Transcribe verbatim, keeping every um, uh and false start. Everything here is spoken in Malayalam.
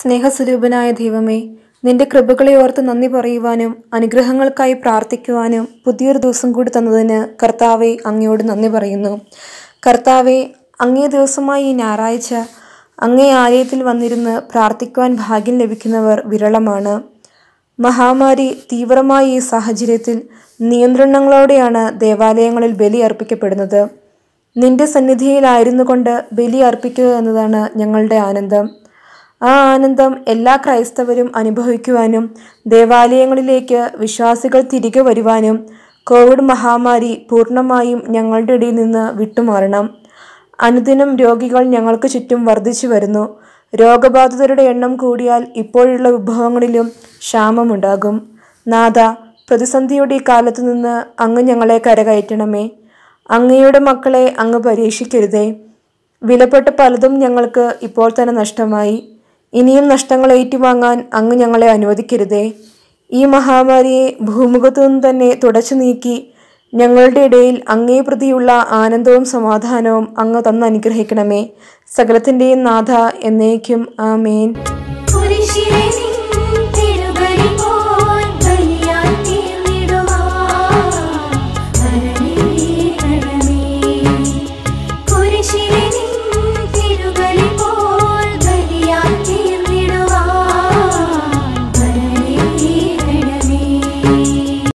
സ്നേഹസ്വരൂപനായ ദൈവമേ, നിന്റെ കൃപകളെ ഓർത്ത് നന്ദി പറയുവാനും അനുഗ്രഹങ്ങൾക്കായി പ്രാർത്ഥിക്കുവാനും പുതിയൊരു ദിവസം കൂടി തന്നതിന് കർത്താവെ അങ്ങയോട് നന്ദി പറയുന്നു. കർത്താവെ, അങ്ങേ ദിവസമായി ഈ ഞായറാഴ്ച അങ്ങേ ആലയത്തിൽ വന്നിരുന്ന് പ്രാർത്ഥിക്കുവാൻ ഭാഗ്യം ലഭിക്കുന്നവർ വിരളമാണ്. മഹാമാരി തീവ്രമായ ഈ സാഹചര്യത്തിൽ നിയന്ത്രണങ്ങളോടെയാണ് ദേവാലയങ്ങളിൽ ബലി അർപ്പിക്കപ്പെടുന്നത്. നിന്റെ സന്നിധിയിലായിരുന്നു കൊണ്ട് ബലി അർപ്പിക്കുക എന്നതാണ് ഞങ്ങളുടെ ആനന്ദം. ആ ആനന്ദം എല്ലാ ക്രൈസ്തവരും അനുഭവിക്കുവാനും ദേവാലയങ്ങളിലേക്ക് വിശ്വാസികൾ തിരികെ വരുവാനും കോവിഡ് മഹാമാരി പൂർണ്ണമായും ഞങ്ങളുടെ ഇടയിൽ നിന്ന് വിട്ടുമാറണം. അനുദിനം രോഗികൾ ഞങ്ങൾക്ക് ചുറ്റും വർദ്ധിച്ചു വരുന്നു. രോഗബാധിതരുടെ എണ്ണം കൂടിയാൽ ഇപ്പോഴുള്ള വിഭവങ്ങളിലും ക്ഷാമമുണ്ടാകും. നാഥ, പ്രതിസന്ധിയുടെ ഈ കാലത്തു നിന്ന് അങ്ങ് ഞങ്ങളെ കരകയറ്റണമേ. അങ്ങയുടെ മക്കളെ അങ്ങ് പരീക്ഷിക്കരുതേ. വിലപ്പെട്ട പലതും ഞങ്ങൾക്ക് ഇപ്പോൾ തന്നെ നഷ്ടമായി. ഇനിയും നഷ്ടങ്ങൾ ഏറ്റുവാങ്ങാൻ അങ്ങ് ഞങ്ങളെ അനുവദിക്കരുതേ. ഈ മഹാമാരിയെ ഭൂമുഖത്തു നിന്ന് തന്നെ തുടച്ചു നീക്കി ഞങ്ങളുടെ ഇടയിൽ അങ്ങേ പ്രതിയുള്ള ആനന്ദവും സമാധാനവും അങ്ങ് തന്ന് അനുഗ്രഹിക്കണമേ. സകലത്തിൻ്റെയും നാഥ എന്നേക്കും ആമേൻ. കുരിശിലെ